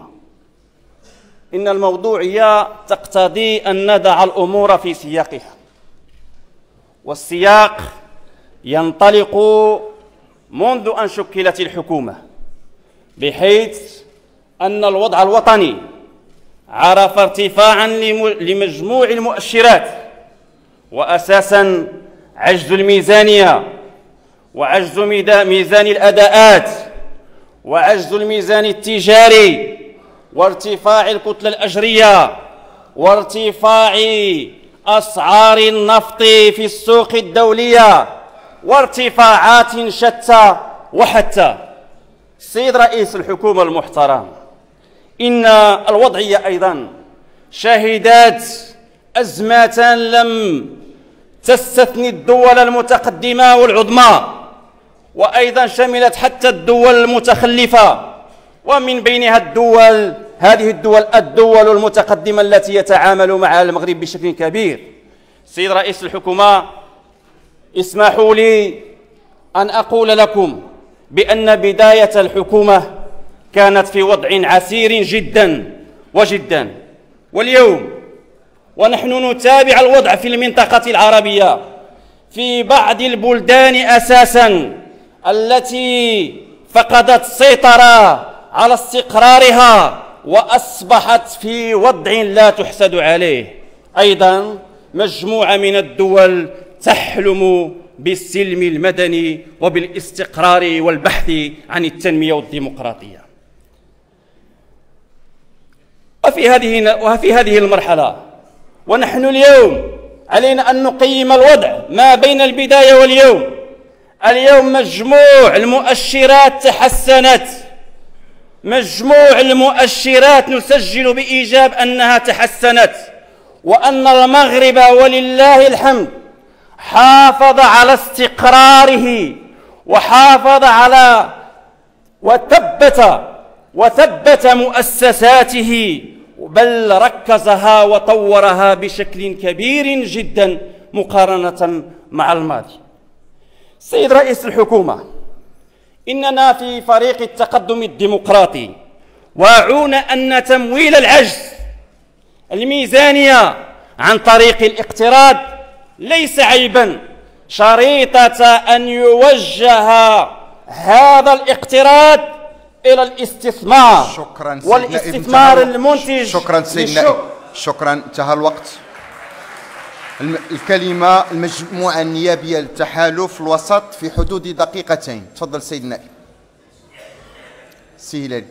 إن الموضوعية تقتضي أن نضع الأمور في سياقها، والسياق ينطلق منذ أن شكلت الحكومة، بحيث أن الوضع الوطني عرف ارتفاعا لمجموع المؤشرات، وأساسا عجز الميزانية وعجز ميزان الأداءات وعجز الميزان التجاري وارتفاع الكتلة الأجرية وارتفاع أسعار النفط في السوق الدولية وارتفاعات شتى وحتى. السيد رئيس الحكومة المحترم، إن الوضعية أيضا شهدت أزمات لم تستثني الدول المتقدمة والعظمى، وأيضا شملت حتى الدول المتخلفة، ومن بينها الدول هذه الدول الدول المتقدمة التي يتعامل مع المغرب بشكل كبير. سيد رئيس الحكومة، اسمحوا لي أن أقول لكم بأن بداية الحكومة كانت في وضع عسير جدا وجدا، واليوم ونحن نتابع الوضع في المنطقة العربية في بعض البلدان أساسا التي فقدت السيطرة على استقرارها وأصبحت في وضع لا تحسد عليه. أيضا مجموعة من الدول تحلم بالسلم المدني وبالاستقرار والبحث عن التنمية والديمقراطية. وفي هذه وفي هذه المرحلة ونحن اليوم علينا أن نقيم الوضع ما بين البداية واليوم. اليوم مجموع المؤشرات تحسنت، مجموع المؤشرات نسجل بإيجاب أنها تحسنت، وأن المغرب ولله الحمد حافظ على استقراره وحافظ على وثبت وثبت مؤسساته، بل ركزها وطورها بشكل كبير جدا مقارنة مع الماضي. سيد رئيس الحكومة، إننا في فريق التقدم الديمقراطي واعون أن تمويل العجز الميزانية عن طريق الاقتراض ليس عيبا، شريطة أن يوجه هذا الاقتراض إلى الاستثمار. شكرا والاستثمار المنتج. شكرا سيد النائب، شكرا، انتهى الوقت. الكلمة المجموعة النيابية للتحالف الوسط في حدود دقيقتين. تفضل سيد النائب. سي هلالي.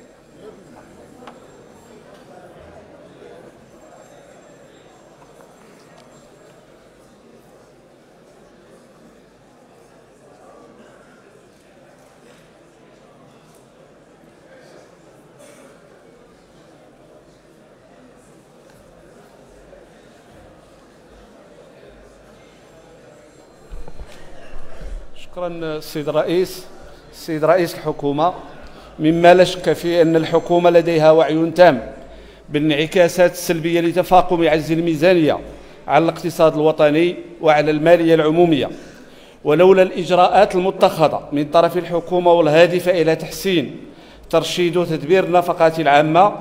شكرا السيد الرئيس. السيد رئيس الحكومة، مما لا شك فيه أن الحكومة لديها وعي تام بالانعكاسات السلبية لتفاقم عجز الميزانية على الاقتصاد الوطني وعلى المالية العمومية، ولولا الإجراءات المتخذة من طرف الحكومة والهادفة إلى تحسين ترشيد وتدبير النفقات العامة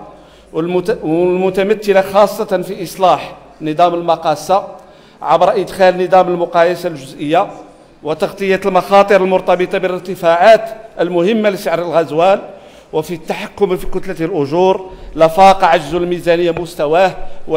والمتمثلة خاصة في إصلاح نظام المقاصة عبر إدخال نظام المقايسة الجزئية وتغطية المخاطر المرتبطة بالارتفاعات المهمة لسعر الغزوال وفي التحكم في كتلة الأجور، لفاق عجز الميزانية مستواه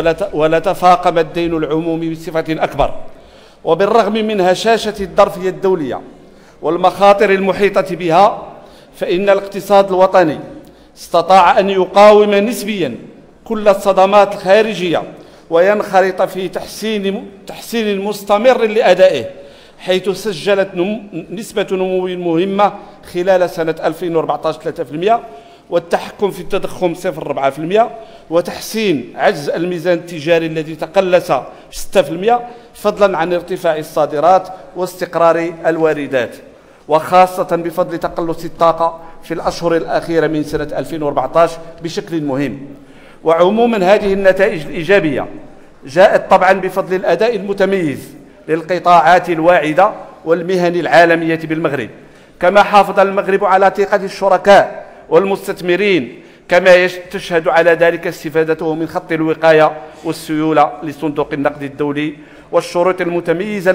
ولتفاقم الدين العمومي بصفة أكبر. وبالرغم من هشاشة الظرفية الدولية والمخاطر المحيطة بها، فإن الاقتصاد الوطني استطاع أن يقاوم نسبيا كل الصدمات الخارجية وينخرط في تحسين تحسين مستمر لأدائه، حيث سجلت نسبة نمو مهمة خلال سنة ألفين وأربعة عشر ثلاثة بالمئة، والتحكم في التضخم صفر فاصلة أربعة بالمئة، وتحسين عجز الميزان التجاري الذي تقلص ستة بالمئة، فضلا عن ارتفاع الصادرات واستقرار الواردات، وخاصة بفضل تقلص الطاقة في الأشهر الأخيرة من سنة ألفين وأربعة عشر بشكل مهم. وعموما هذه النتائج الإيجابية جاءت طبعا بفضل الأداء المتميز للقطاعات الواعدة والمهن العالمية بالمغرب، كما حافظ المغرب على ثقة الشركاء والمستثمرين، كما تشهد على ذلك استفادته من خط الوقاية والسيولة لصندوق النقد الدولي والشروط المتميزة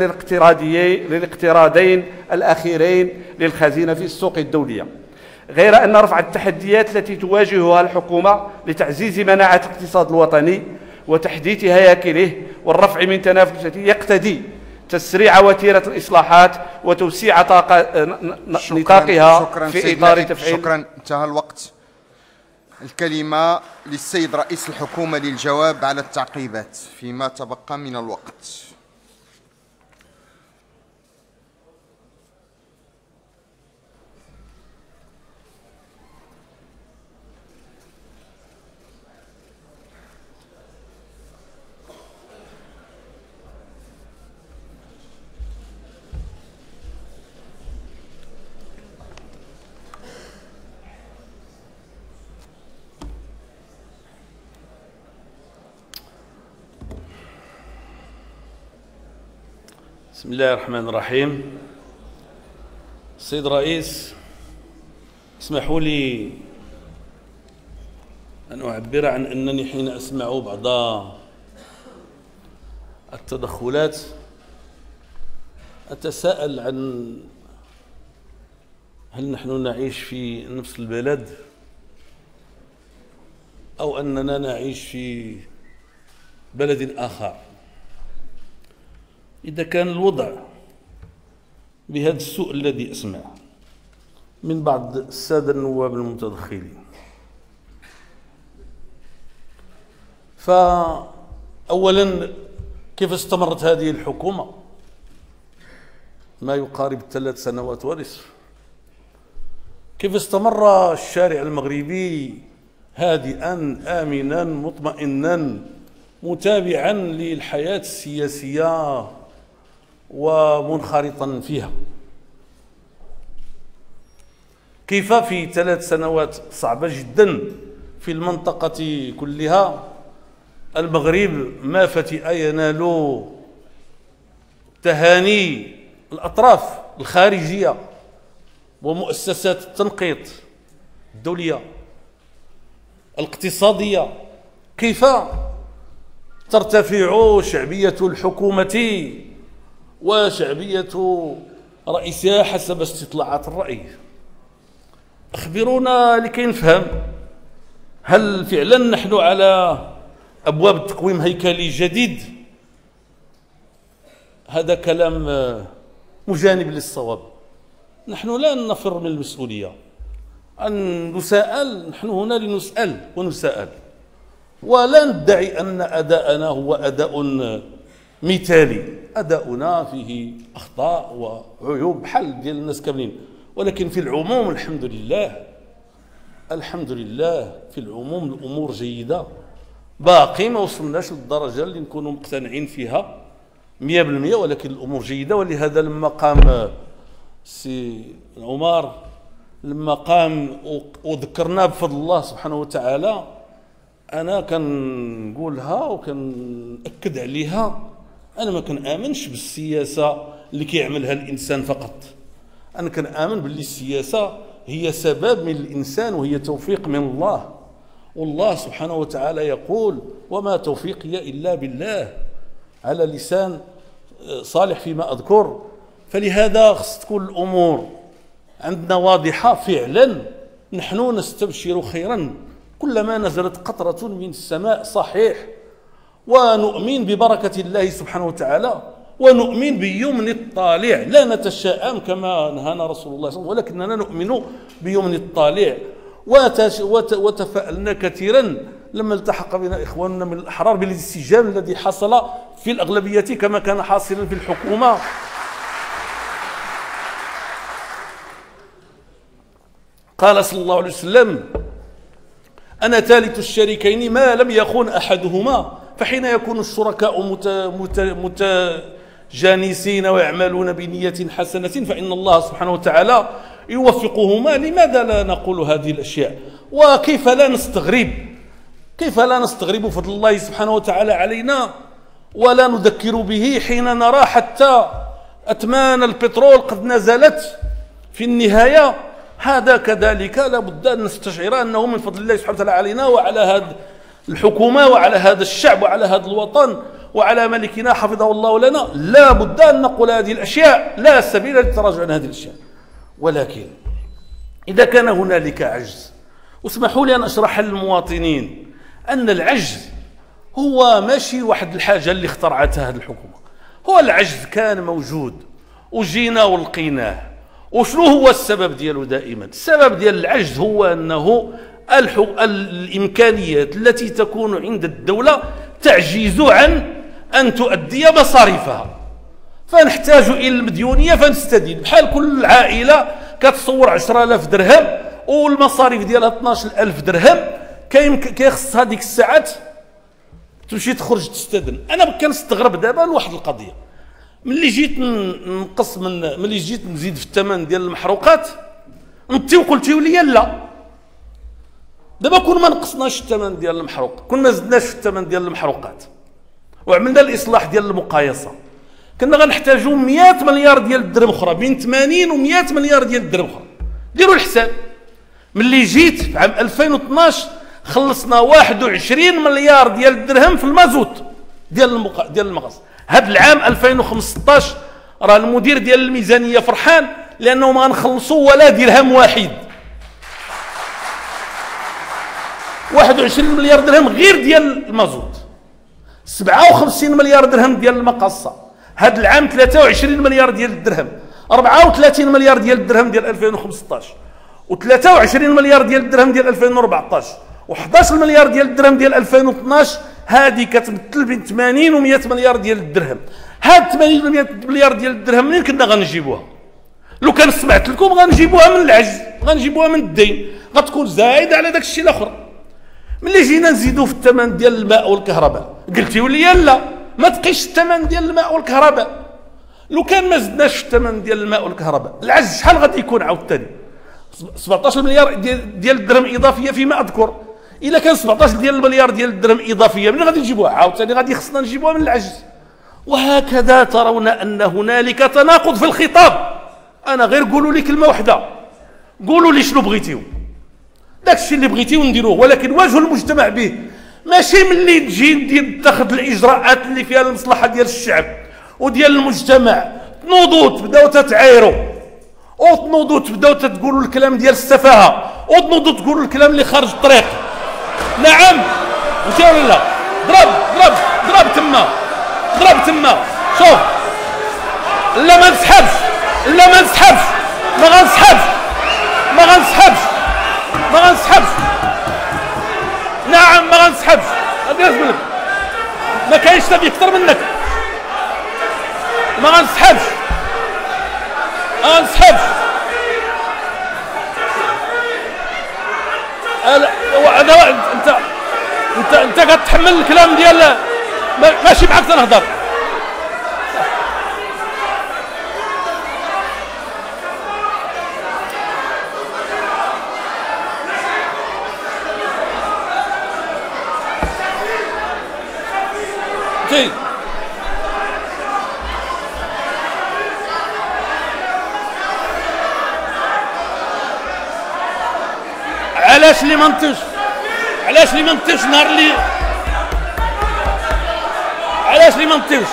للاقتراضين الأخيرين للخزينة في السوق الدولية. غير أن رفع التحديات التي تواجهها الحكومة لتعزيز مناعة الاقتصاد الوطني وتحديث هياكله والرفع من تنافسه يقتضي تسريع وتيرة الإصلاحات وتوسيع نطاقها في إطار تفعيل. شكرا، انتهى الوقت. الكلمة للسيد رئيس الحكومة للجواب على التعقيبات فيما تبقى من الوقت. بسم الله الرحمن الرحيم. السيد الرئيس، اسمحوا لي أن أعبر عن أنني حين أسمع بعض التدخلات أتساءل عن هل نحن نعيش في نفس البلد أو أننا نعيش في بلد آخر. إذا كان الوضع بهذا السوء الذي أسمعه من بعض السادة النواب المتدخلين. فأولا، كيف استمرت هذه الحكومة ما يقارب ثلاث سنوات ونصف؟ كيف استمر الشارع المغربي هادئا آمنا مطمئنا متابعا للحياة السياسية ومنخرطا فيها؟ كيف في ثلاث سنوات صعبة جدا في المنطقة كلها المغرب ما فتئ ينال تهاني الأطراف الخارجية ومؤسسات التنقيط الدولية الاقتصادية؟ كيف ترتفع شعبية الحكومة وشعبية رئيسها حسب استطلاعات الرأي؟ أخبرونا لكي نفهم، هل فعلا نحن على أبواب التقويم هيكلي جديد؟ هذا كلام مجانب للصواب. نحن لا نفر من المسؤولية، أن نسأل، نحن هنا لنسأل ونسأل، ولا ندعي أن أداءنا هو أداء مثالي. أداؤنا فيه أخطاء وعيوب بحال ديال الناس كاملين، ولكن في العموم الحمد لله الحمد لله في العموم الأمور جيدة. باقي ما وصلناش للدرجة اللي نكونوا مقتنعين فيها مئة بالمئة، ولكن الأمور جيدة. ولهذا لما قام سي عمر لما قام وذكرنا بفضل الله سبحانه وتعالى، أنا كنقولها وكنأكد عليها، أنا ما كنآمنش بالسياسة اللي كيعملها الإنسان فقط. أنا كنآمن باللي السياسة هي سبب من الإنسان وهي توفيق من الله، والله سبحانه وتعالى يقول: وما توفيقي إلا بالله، على لسان صالح فيما أذكر. فلهذا خص تكون الأمور عندنا واضحة. فعلا نحن نستبشر خيرا كلما نزلت قطرة من السماء، صحيح، ونؤمن ببركة الله سبحانه وتعالى، ونؤمن بيمن الطالع، لا نتشائم كما نهانا رسول الله صلى الله عليه وسلم، ولكننا نؤمن بيمن الطالع. وتفائلنا كثيرا لما التحق بنا إخواننا من الأحرار بالاستجابة الذي حصل في الأغلبية كما كان حاصلا في الحكومة. قال صلى الله عليه وسلم: أنا ثالث الشريكين ما لم يخن أحدهما. فحين يكون الشركاء مت مت متجانسين ويعملون بنية حسنة فإن الله سبحانه وتعالى يوفقهما. لماذا لا نقول هذه الأشياء؟ وكيف لا نستغرب كيف لا نستغرب فضل الله سبحانه وتعالى علينا ولا نذكر به حين نرى حتى أثمان البترول قد نزلت في النهاية؟ هذا كذلك لا بد أن نستشعر أنه من فضل الله سبحانه وتعالى علينا وعلى هذه الحكومة وعلى هذا الشعب وعلى هذا الوطن وعلى ملكنا حفظه الله لنا. لا بد أن نقول هذه الأشياء، لا سبيل للتراجع عن هذه الأشياء. ولكن إذا كان هنالك عجز، واسمحوا لي أن أشرح للمواطنين أن العجز هو ماشي واحد الحاجة اللي اخترعتها هذه الحكومة، هو العجز كان موجود وجينا ولقيناه. وشنو هو السبب ديالو؟ دائما السبب ديال العجز هو أنه الإمكانيات التي تكون عند الدولة تعجز عن أن تؤدي مصاريفها، فنحتاج إلى المديونية فنستدين. بحال كل عائلة كتصور عشرة آلاف درهم والمصاريف ديالها اثناش ألف درهم، كيخص هذيك الساعات تمشي تخرج تستدن. أنا كنستغرب دابا لواحد القضية، ملي جيت نقص من ملي جيت نزيد في الثمن ديال المحروقات انت وقلتيو لي لا. دابا كون ما نقصناش الثمن ديال المحروق، كون ما زدناش في الثمن ديال المحروقات وعملنا الاصلاح ديال المقايصه، كنا غنحتاجوا مئة مليار ديال الدرهم اخرى، بين ثمانين و مئة مليار ديال الدرهم اخرى. ديروا الحساب، ملي جيت في عام ألفين واثناش خلصنا واحد وعشرين مليار ديال الدرهم في المازوت ديال المقا... ديال المغاز. هذا العام ألفين وخمسطاش راه المدير ديال الميزانيه فرحان لانه ما غنخلصوا ولا درهم واحد. واحد وعشرين مليار درهم غير ديال المازوت، سبعة وخمسين مليار درهم ديال المقاصه. هذا العام ثلاثة وعشرين مليار ديال الدرهم. أربعة وثلاثين مليار ديال الدرهم ديال ألفين وخمسطاش وثلاثة وعشرين مليار ديال الدرهم ديال ألفين وأربعطاش و11 مليار ديال الدرهم ديال ألفين واثناش. هذه كتمثل بين ثمانين ومئة مليار ديال الدرهم. هاد ثمانين ومئة مليار ديال الدرهم منين كنا غنجيبوها؟ لو كان سمعت لكم غنجيبوها من العجز، غنجيبوها من الدين، غتكون زايده على داك الشيء الاخر. ملي جينا نزيدوا في الثمن ديال الماء والكهرباء قلتيوا لي لا ما تقيش الثمن ديال الماء والكهرباء. لو كان ما زدناش في الثمن ديال الماء والكهرباء العجز شحال غادي يكون عاوتاني؟ سبعطاش مليار ديال, ديال الدرهم اضافيه فيما اذكر. الا كان سبعطاش ديال المليار ديال الدرهم اضافيه منين غادي نجيبوها عاوتاني؟ غادي خصنا نجيبوها من العجز. وهكذا ترون ان هنالك تناقض في الخطاب. انا غير قولوا لي كلمه واحده، قولوا لي شنو بغيتيو، داك الشيء اللي بغيتيو نديروه، ولكن واجهوا المجتمع به. ماشي ملي تجي تاخذ الاجراءات اللي فيها المصلحه ديال الشعب وديال المجتمع تنوضوا تبداو تتعايروا، وتنوضوا تبداو تقولوا الكلام ديال السفاهه، وتنوضوا تقولوا الكلام اللي خارج الطريق. نعم انت ولا لا؟ ضرب ضرب ضرب تما ضرب تما. شوف لا ما نسحبش لا ما نسحبش ما غنسحبش ما غنسحبش ما غنسحبش نعم ما غنسحبش. غادي نزبلك ما كاينش نبي اكثر منك. ما غنسحبش ما غنسحبش. هذا انت انت انت كتحمل الكلام ديال ماشي معاك تنهضر. علاش اللي ما نطيش علاش اللي ما نطيش نهار اللي علاش اللي ما نطيش؟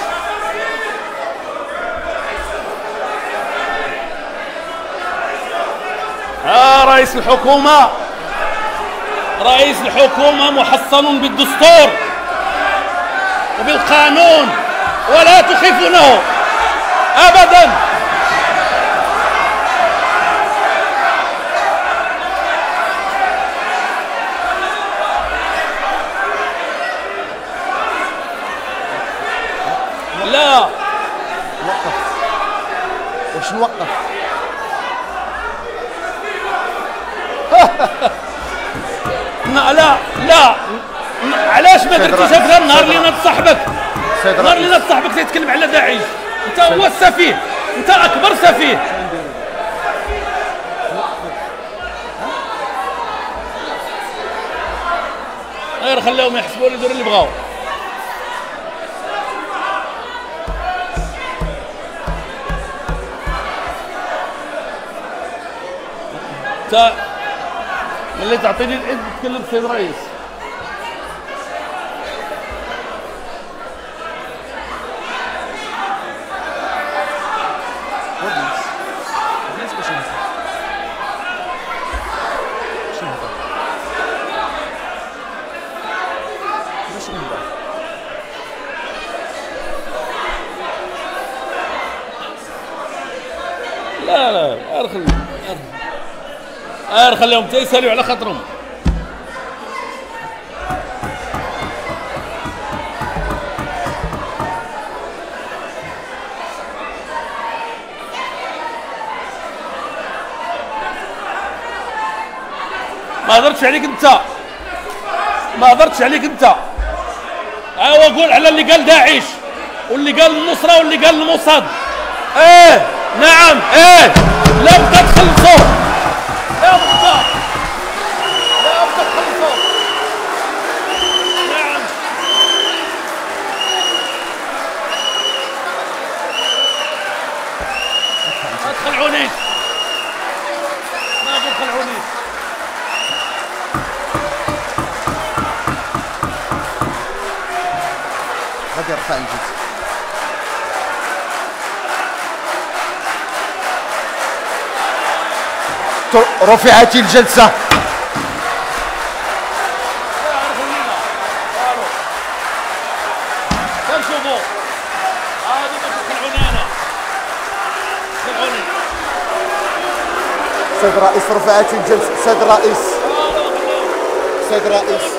ها رئيس الحكومة رئيس الحكومة محصن بالدستور وبالقانون ولا تخيفونه أبدا. لا وقف. واش نوقف؟ لا لا علاش ما درتيش هكذا النهار اللي ناض صاحبك؟ النهار اللي ناض صاحبك تيتكلم على داعش. انت هو السفيه، انت اكبر سفيه. غير خليهم يحسبوا لي يديروا اللي بغاو. انت ملي تعطيني العيد تكلم السيد الرئيس. لا لا غير خليهم غير خليهم تيسالوا على خاطرهم. ما هضرتش عليك انت ما هضرتش عليك انت. ايوا قول على اللي قال داعش واللي قال النصره واللي قال الموصاد. ايه نعم ايه لا بقى تخلصوا لا بقى لا بقى تخلصوا. نعم ما تخلعونيش ما تخلعونيش. غادي يرفع الجلسة. رفعت الجلسة. كنشوفوا هذه ما تخلعوني انا تخلعوني. سيد الرئيس رفعت الجلسة. سيد الرئيس سيد الرئيس